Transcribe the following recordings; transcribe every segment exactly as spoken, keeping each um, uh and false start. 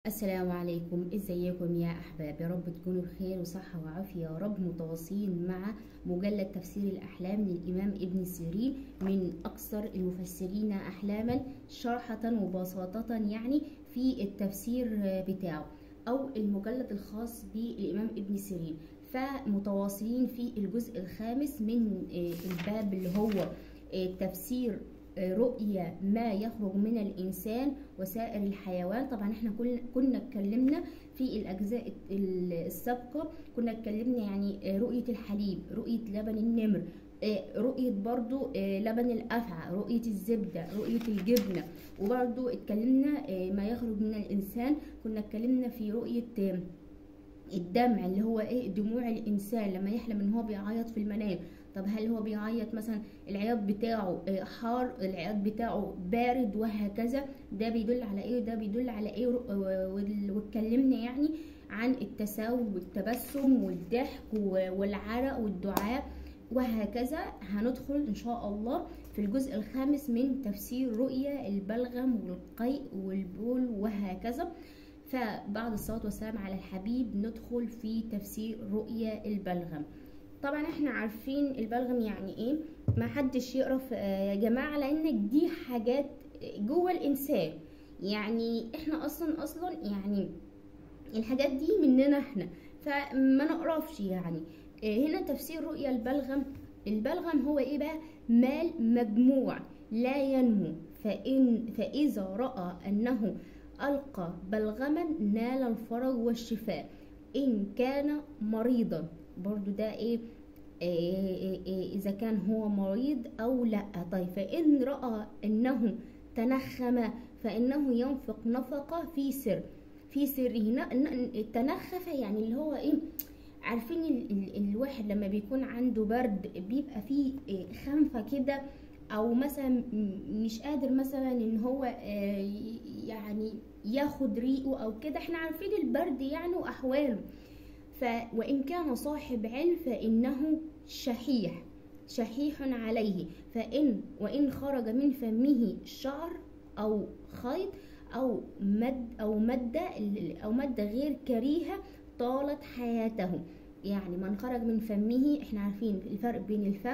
السلام عليكم، ازيكم يا احباب؟ يا رب تكونوا بخير وصحه وعافيه يا رب، متواصلين مع مجلد تفسير الاحلام للامام ابن سيرين، من اكثر المفسرين احلاما شرحه وبساطه يعني في التفسير بتاعه، او المجلد الخاص بالامام ابن سيرين. فمتواصلين في الجزء الخامس من الباب اللي هو تفسير رؤية ما يخرج من الإنسان وسائر الحيوان. طبعا احنا كنا اتكلمنا في الأجزاء السابقة، كنا اتكلمنا يعني رؤية الحليب، رؤية لبن النمر، رؤية برضو لبن الأفعى، رؤية الزبدة، رؤية الجبنة، وبرضو اتكلمنا ما يخرج من الإنسان. كنا اتكلمنا في رؤية الدمع اللي هو ايه، دموع الإنسان لما يحلم ان هو بيعيط في المنام. طب هل هو بيعيط مثلا العياط بتاعه حار، العياط بتاعه بارد، وهكذا؟ ده بيدل على ايه وده بيدل على ايه؟ واتكلمنا يعني عن التساؤل والتبسم والضحك والعرق والدعاء وهكذا. هندخل ان شاء الله في الجزء الخامس من تفسير رؤيا البلغم والقيء والبول وهكذا. فبعد الصلاة والسلام على الحبيب ندخل في تفسير رؤيا البلغم. طبعا احنا عارفين البلغم يعني ايه، ما حدش يقرف يا جماعه، لان دي حاجات جوه الانسان، يعني احنا اصلا اصلا يعني الحاجات دي مننا احنا، فما نقرفش يعني. هنا تفسير رؤيا البلغم. البلغم هو ايه بقى؟ مال مجموع لا ينمو، فإن فإذا رأى أنه ألقى بلغما نال الفرج والشفاء إن كان مريضا. برضو ده إيه, إيه, إيه, إيه إذا كان هو مريض أو لا. طيب فإن رأى أنه تنخم فإنه ينفق نفقة في سر في سره. تنخف يعني اللي هو إيه، عارفين ال ال الواحد لما بيكون عنده برد بيبقى فيه خنفة كده، او مثلا مش قادر مثلا ان هو يعني ياخد ريقه او كده. احنا عارفين البرد يعني واحواله. ف وان كان صاحب علم فانه شحيح شحيح عليه. فان وان خرج من فمه شعر او خيط او مد او ماده او ماده غير كريهه طالت حياته. يعني من خرج من فمه، احنا عارفين الفرق بين الفم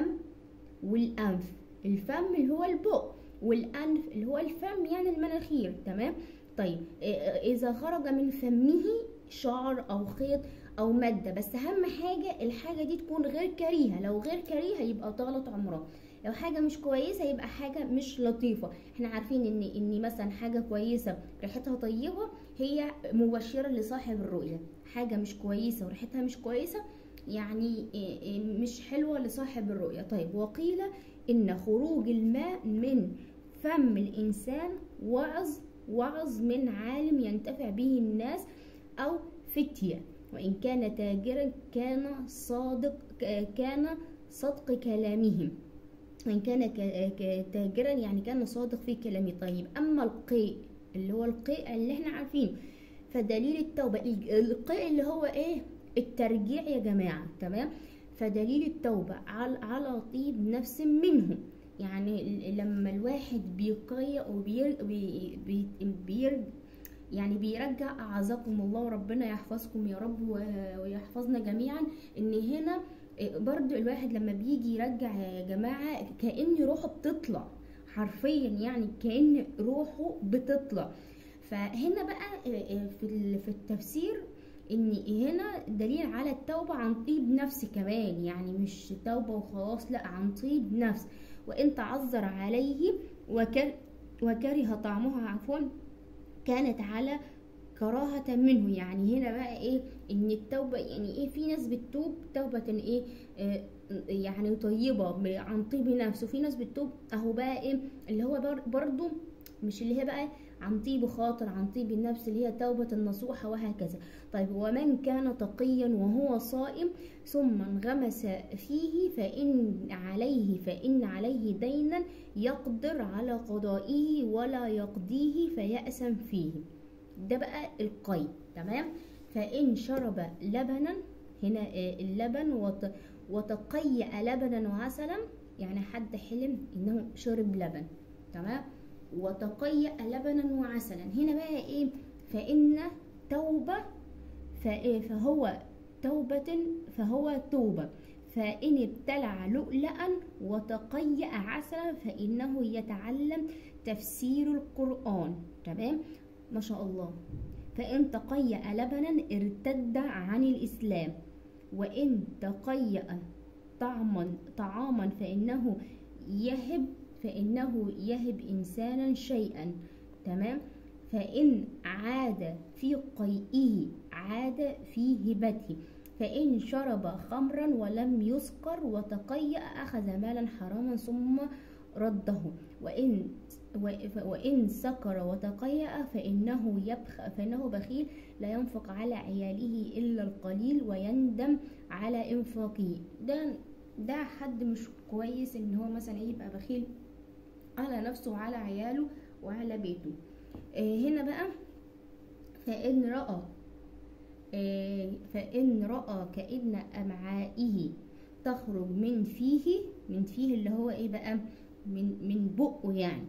والانف. الفم اللي هو البق، والانف اللي هو الفم يعني المناخير، تمام؟ طيب اذا خرج من فمه شعر او خيط او ماده، بس اهم حاجه الحاجه دي تكون غير كريهه. لو غير كريهه يبقى طالت عمرها، لو حاجه مش كويسه يبقى حاجه مش لطيفه. احنا عارفين ان ان مثلا حاجه كويسه ريحتها طيبه هي مبشره لصاحب الرؤيه، حاجه مش كويسه وريحتها مش كويسه يعني مش حلوه لصاحب الرؤيه. طيب وقيل إن خروج الماء من فم الإنسان وعظ وعظ من عالم ينتفع به الناس أو فتية، وإن كان تاجرا كان صادق كان صدق كلامهم، وإن كان تاجرا يعني كان صادق في كلامه. طيب أما القيء اللي هو القيء اللي احنا عارفين، فدليل التوبة القيء اللي هو ايه؟ الترجيع يا جماعة، تمام؟ فدليل التوبة على طيب نفس منه. يعني لما الواحد بيقيأ وبير بي بي بير يعني بيرجع، أعزكم الله وربنا يحفظكم يا رب ويحفظنا جميعا. إن هنا برضو الواحد لما بيجي يرجع يا جماعة كأن روحه بتطلع حرفيا، يعني كأن روحه بتطلع. فهنا بقى في التفسير ان هنا دليل على التوبة عن طيب نفس كمان، يعني مش توبة وخلاص، لا، عن طيب نفس. وان تعذر عليه وكر وكره طعمها عفوا كانت على كراهة منه. يعني هنا بقى ايه، ان التوبة يعني ايه، في ناس بتتوب توبة ايه آه يعني طيبة عن طيب نفس، وفي ناس بتتوب اهو بقى ايه اللي هو برضو مش اللي هي بقى عن طيب خاطر، عن طيب النفس اللي هي توبة النصوحة وهكذا. طيب ومن كان تقيا وهو صائم ثم انغمس فيه فإن عليه فإن عليه دينا يقدر على قضائه ولا يقضيه فيأسم فيه. ده بقى القيد، تمام؟ فإن شرب لبنا، هنا اللبن وتقيأ لبنا وعسلا، يعني حد حلم انه شرب لبن، تمام؟ وتقيأ لبنا وعسلا. هنا بقى ايه، فإن توبة فهو توبة فهو توبة، فإن ابتلع لؤلؤا وتقيأ عسلا فإنه يتعلم تفسير القرآن. تمام، ما شاء الله. فإن تقيأ لبنا ارتد عن الإسلام، وإن تقيأ طعما طعاما فإنه يهب فإنه يهب إنسانا شيئا. تمام، فإن عاد في قيئه عاد في هبته، فإن شرب خمرا ولم يسكر وتقيأ أخذ مالا حراما ثم رده، وإن وإن سكر وتقيأ فإنه يبخ فإنه بخيل لا ينفق على عياله إلا القليل ويندم على إنفاقه. ده ده حد مش كويس إن هو مثلا يبقى بخيل على نفسه وعلى عياله وعلى بيته. آه هنا بقى فإن رأى آه فإن رأى كأن أمعائه تخرج من فيه من فيه اللي هو إيه بقى من من بقه يعني،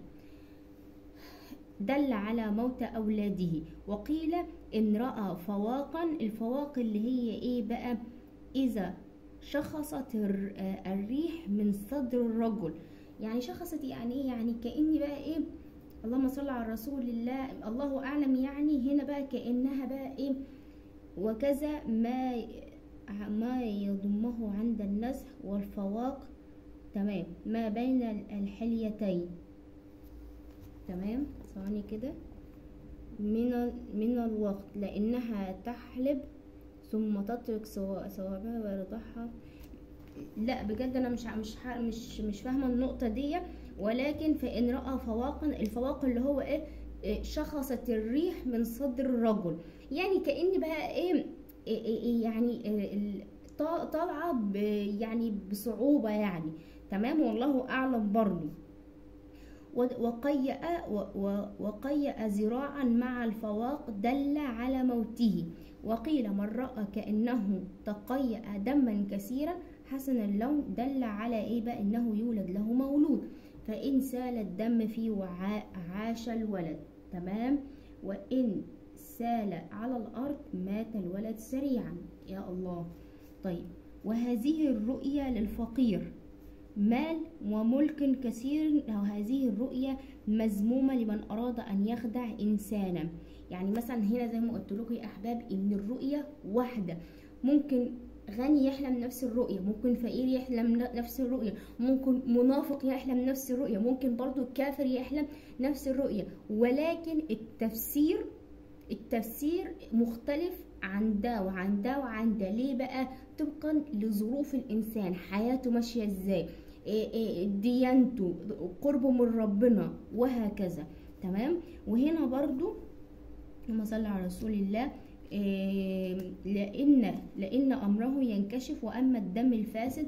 دل على موت أولاده. وقيل إن رأى فواقا، الفواق اللي هي إيه بقى؟ إذا شخصت الريح من صدر الرجل. يعني شخصت يعني إيه؟ يعني كأني بقى إيه، اللهم صل على رسول الله، الله أعلم. يعني هنا بقى كأنها بقى إيه، وكذا ما ما يضمه عند النزح والفواق. تمام، ما بين الحليتين. تمام، ثواني كده. من من الوقت لأنها تحلب ثم تترك ثوابها ويرضعها. لا بجد انا مش مش مش مش فاهمه النقطه دي، ولكن فإن رأى فواقا، الفواق اللي هو ايه، شخصت الريح من صدر الرجل. يعني كأن بقى ايه, إيه يعني طالعه يعني بصعوبه يعني. تمام، والله اعلم برضه. وقيأ وقيأ ذراعا مع الفواق دل على موته. وقيل من رأى كأنه تقيأ دما كثيرا حسن اللون دل على ايه بقى، انه يولد له مولود. فإن سال الدم فيه وعاش الولد. تمام، وإن سال على الأرض مات الولد سريعا. يا الله. طيب، وهذه الرؤيا للفقير مال وملك كثير، وهذه الرؤيا مذمومة لمن أراد أن يخدع إنسانا. يعني مثلا هنا زي ما قلت لكم يا أحباب إن الرؤية واحدة، ممكن غني يحلم نفس الرؤية، ممكن فقير يحلم نفس الرؤية، ممكن منافق يحلم نفس الرؤية، ممكن برضو كافر يحلم نفس الرؤية، ولكن التفسير التفسير مختلف عن ده وعن ده وعن ده. ليه بقى؟ طبقا لظروف الإنسان، حياته ماشية ازاي، ديانته، قربه من ربنا، وهكذا. تمام، وهنا برضو لما صلى على رسول الله، لأن لأن أمره ينكشف. وأما الدم الفاسد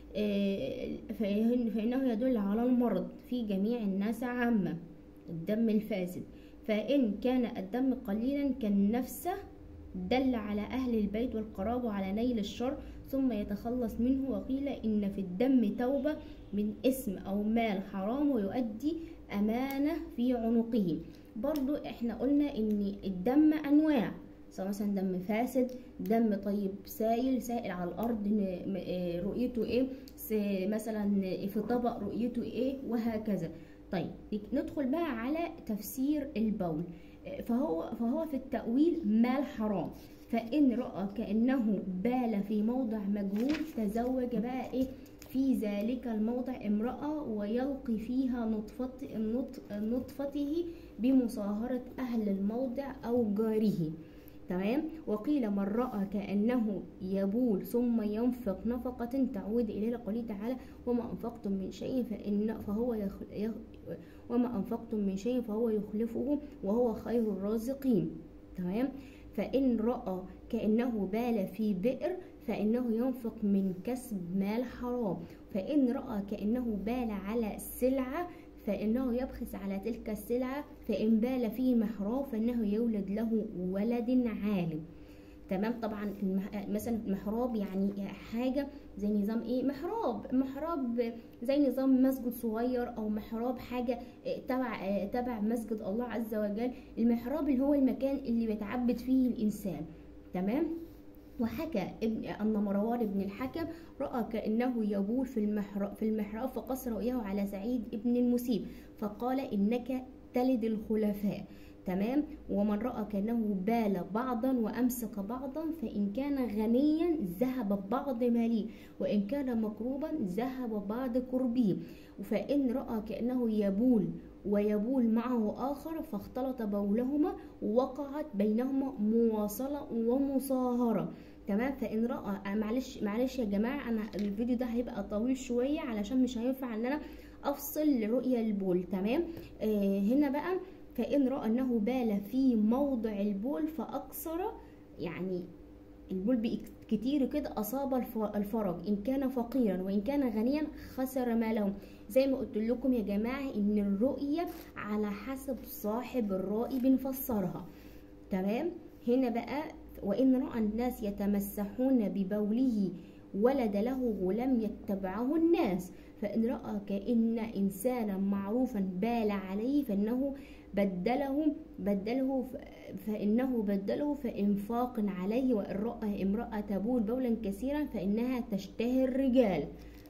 فإنه يدل على المرض في جميع الناس عامة، الدم الفاسد. فإن كان الدم قليلا كالنفسة دل على أهل البيت والقرابة على نيل الشر ثم يتخلص منه. وقيل إن في الدم توبة من اسم أو مال حرام ويؤدي أمانة في عنقه. برضو احنا قلنا إن الدم أنواع، سواء مثلا دم فاسد، دم طيب سائل سائل على الأرض رؤيته إيه، مثلا في طبق رؤيته إيه، وهكذا. طيب، ندخل بقى على تفسير البول. فهو فهو في التأويل مال حرام. فإن رأى كأنه بال في موضع مجهول تزوج بقى إيه في ذلك الموضع امرأة ويلقي فيها نطفة نطفته بمصاهرة أهل الموضع أو جاره. تمام، وقيل من رأى كأنه يبول ثم ينفق نفقة تعود إليه قوله تعالى وما أنفقتم من شيء فإن فهو يخ... يخ... وما أنفقتم من شيء فهو يخلفه وهو خير الرازقين. تمام، فإن رأى كأنه بال في بئر فإنه ينفق من كسب مال حرام. فإن رأى كأنه بال على سلعة فإنه يبخس على تلك السلعة. فإن بال فيه محراب فإنه يولد له ولد عالم. تمام. طبعا مثلا محراب يعني حاجه زي نظام ايه، محراب محراب زي نظام مسجد صغير، او محراب حاجه تبع تبع مسجد الله عز وجل. المحراب اللي هو المكان اللي بيتعبد فيه الانسان. تمام. وحكى ابن أن مروان بن الحكم رأى كأنه يبول في المحراب في المحراب فقص رؤيه على سعيد ابن المسيب فقال إنك تلد الخلفاء. تمام. ومن رأى كأنه بال بعضا وأمسك بعضا فإن كان غنيا ذهب بعض ماله وإن كان مكروبا ذهب بعض كربه. فإن رأى كأنه يبول ويبول معه آخر فاختلط بولهما ووقعت بينهما مواصلة ومصاهرة. تمام. فإن رأى معلش معلش يا جماعة، أنا الفيديو ده هيبقى طويل شوية علشان مش هينفع إن أنا أفصل رؤية البول. تمام. آه هنا بقى فإن رأى أنه بال في موضع البول فأكثر، يعني البول كتير كده أصاب الفرج إن كان فقيرا وإن كان غنيا خسر ماله. زي ما قلت لكم يا جماعة إن الرؤية على حسب صاحب الرأي بنفسرها. تمام. هنا بقى وإن رأى الناس يتمسحون ببوله ولد له غلام يتبعه الناس فإن رأى كأن إنسانا معروفا بال عليه فإنه بدله بدله فإنه بدله فإنفاق عليه. وإن رأى امرأة تبول بولا كثيرا فإنها تشتهي الرجال.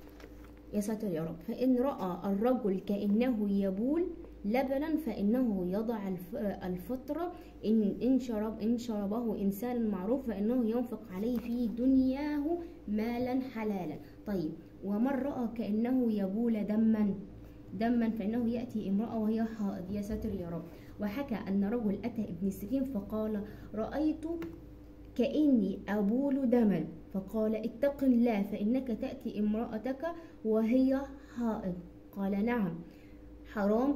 يا ساتر يا رب. فإن رأى الرجل كأنه يبول لبنا فإنه يضع الفطرة إن إن شرب إن شربه إنسان معروف فإنه ينفق عليه في دنياه مالا حلالا. طيب. ومن رأى كأنه يبول دما دما فإنه يأتي امرأة وهي حائض. يا ساتر يا رب. وحكى أن رجل أتى ابن سيرين فقال رأيت كأني أبول دما فقال اتق الله فإنك تأتي امرأتك وهي حائض. قال نعم، حرام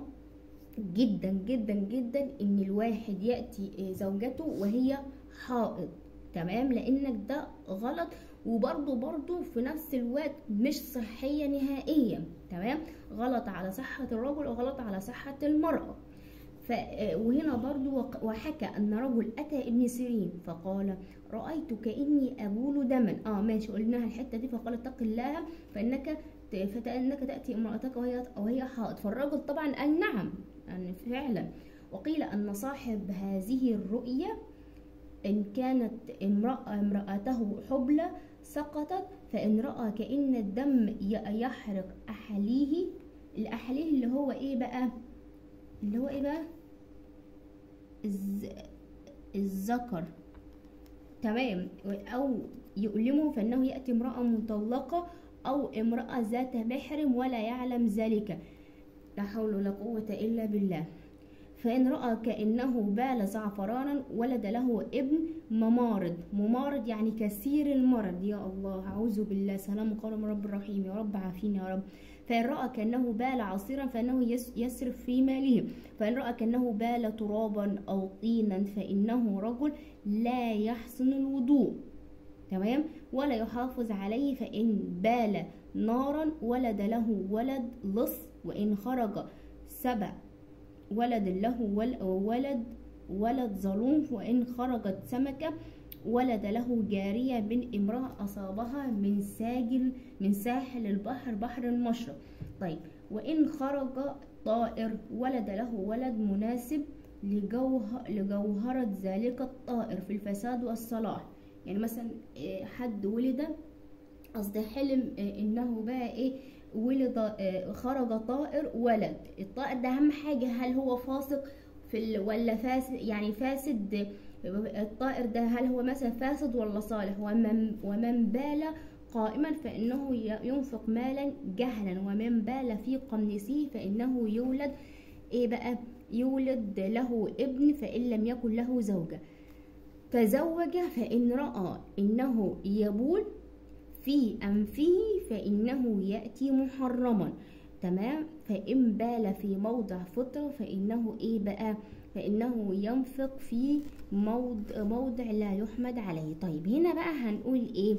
جدا جدا جدا ان الواحد يأتي زوجته وهي حائض. تمام. لانك ده غلط وبرضه برضه في نفس الوقت مش صحية نهائيا. تمام. غلط على صحة الرجل وغلط على صحة المرأة. ف... وهنا برضو وحكى أن رجل أتى ابن سيرين فقال رأيت كأني أبول دما. اه ماشي قلناها الحتة دي. فقال اتق الله فإنك فإنك تأتي امرأتك وهي وهي حائض. فالرجل طبعا قال نعم يعني فعلا. وقيل أن صاحب هذه الرؤية إن كانت امرأة امرأته حبلى سقطت فإن رأى كأن الدم يحرق أحليه. الأحليه اللي هو إيه بقى؟ اللي هو إيه بقى؟ الز... الذكر. تمام. أو يؤلمه فإنه يأتي امرأة مطلقة أو امرأة ذات محرم ولا يعلم ذلك. لا حول ولا قوة إلا بالله. فإن رأى كأنه بال زعفرانا ولد له ابن ممارض. ممارض يعني كثير المرض. يا الله أعوذ بالله. سلام قال من رب الرحيم. يا رب عافيني يا رب. فإن رأى كأنه بال عصيرا فإنه يسرف في ماله. فإن رأى كأنه بال ترابا أو طينا فإنه رجل لا يحسن الوضوء. تمام. ولا يحافظ عليه. فإن بال نارا ولد له ولد لص وإن خرج سبع ولد له ولد ولد ظلوم وإن خرجت سمكة ولد له جارية بن امرأة أصابها من ساجل من ساحل البحر بحر المشرق. طيب. وإن خرج طائر ولد له ولد مناسب لجوه لجوهرة ذلك الطائر في الفساد والصلاح. يعني مثلا حد ولد قصدي حلم انه بقى ايه ولد خرج طائر ولد. الطائر ده اهم حاجة هل هو فاسق في ال... ولا فاسد يعني فاسد. الطائر ده هل هو مثلا فاسد ولا صالح. ومن, ومن بال قائما فإنه ينفق مالا جهلا ومن بال في قميصه فإنه يولد ايه بقى يولد له ابن فإن لم يكن له زوجة. تزوج فإن رأى إنه يبول في أنفه فإنه يأتي محرما. تمام. فإن بال في موضع فطر فإنه إيه بقى فإنه ينفق في موضع, موضع لا يحمد عليه. طيب. هنا بقى هنقول إيه.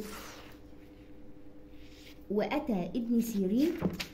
وأتى ابن سيرين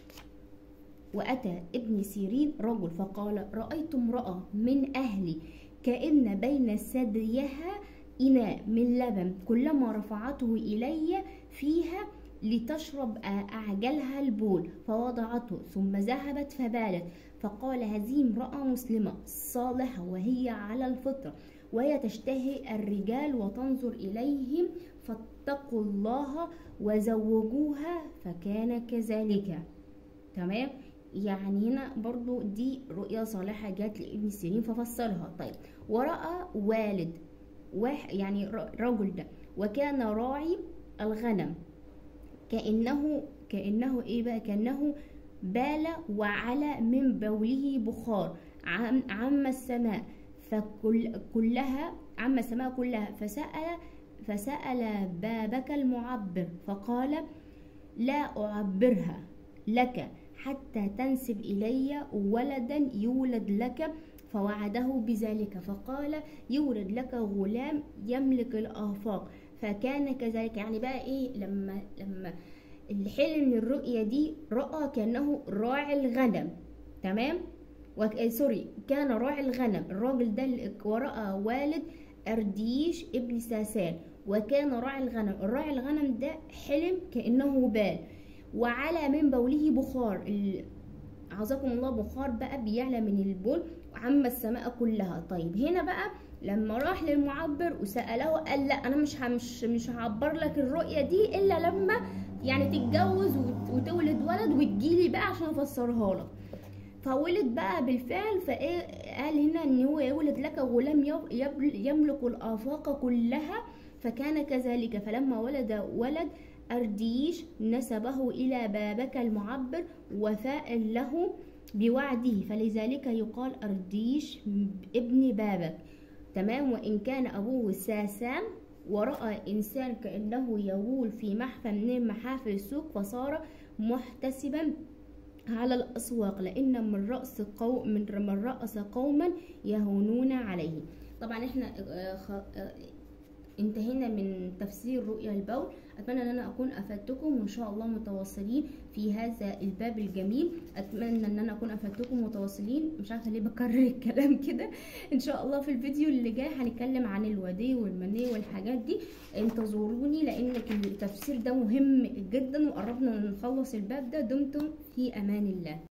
وأتى ابن سيرين رجل فقال رأيت امرأة من أهلي كأن بين ثديها إناء من لبن كلما رفعته إلي فيها لتشرب أعجلها البول، فوضعته ثم ذهبت فبالت. فقال هذه امرأة مسلمة صالحة وهي على الفطرة، وهي تشتهي الرجال وتنظر إليهم، فاتقوا الله وزوجوها، فكان كذلك. تمام. يعني هنا برضو دي رؤية صالحة جات لابن سيرين ففسرها. طيب، ورأى والد واحد يعني رجل ده وكان راعي الغنم، كأنه كأنه ايه بقى كأنه بال وعلى من بوله بخار عم, عم السماء فكل كلها عم السماء كلها فسأل فسأل بابك المعبر فقال لا أعبرها لك حتى تنسب إلي ولدا يولد لك، فوعده بذلك. فقال يولد لك غلام يملك الآفاق، فكان كذلك. يعني بقى ايه لما لما الحلم من الرؤية دي رأى كأنه راعي الغنم. تمام. وك... سوري كان راعي الغنم الراجل ده، ورأى والد أرديش ابن ساسان وكان راعي الغنم. الراعي الغنم ده حلم كأنه بال وعلى من بوله بخار، عزكم الله، بخار بقى بيعلى من البول عم السماء كلها. طيب هنا بقى لما راح للمعبر وسأله قال لا انا مش مش مش هعبر لك الرؤية دي الا لما يعني تتجوز وتولد ولد وتجيلي بقى عشان افسرها لك. فولد بقى بالفعل. فايه قال هنا ان هو يولد لك غلام يملك الآفاق كلها، فكان كذلك. فلما ولد ولد أرديش نسبه إلى بابك المعبر وفاء له بوعده، فلذلك يقال أرديش ابن بابك. تمام. وإن كان أبوه ساسان ورأى إنسان كأنه يغول في محفل من محافل السوق فصار محتسبا على الأسواق، لأن من رأس قوم من من رأس قوما يهونون عليه. طبعا احنا انتهينا من تفسير رؤيا البول. اتمنى ان انا اكون افدتكم وان شاء الله متواصلين في هذا الباب الجميل. اتمنى ان انا اكون افدتكم متواصلين، مش عارفه ليه بكرر الكلام كده. ان شاء الله في الفيديو اللي جاي هنتكلم عن الودي والمني والحاجات دي، انتظروني لان التفسير ده مهم جدا وقربنا نخلص الباب ده. دمتم في امان الله.